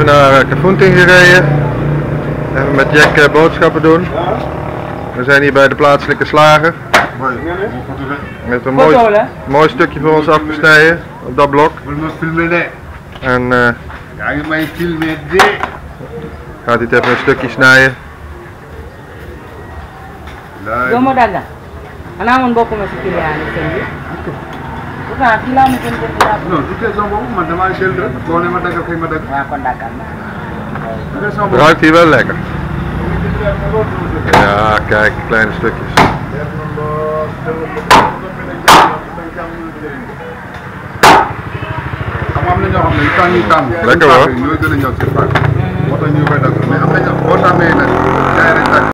naar Kafountine gereden. Even met Jack boodschappen doen. We zijn hier bij de plaatselijke slager. Met een mooi stukje voor ons afgesneden op dat blok. En gaat hij het even een stukje snijden. Domo daga. Anaman bokk ma ci client yi seen bi. Pourtant fii laa ma gën def laa. Non, du question boobu man damaa jël de. Boo ne ma daggal kay ma dagg. Waaw kon dakkal naa. Ruikt hij wel lekker? Ja, kijk, kleine stukjes. Lekker hoor. Ñooy gën a ñëw ci faak. Moo tax ñu koy dagg mais am na ñoo boo tàmmee nag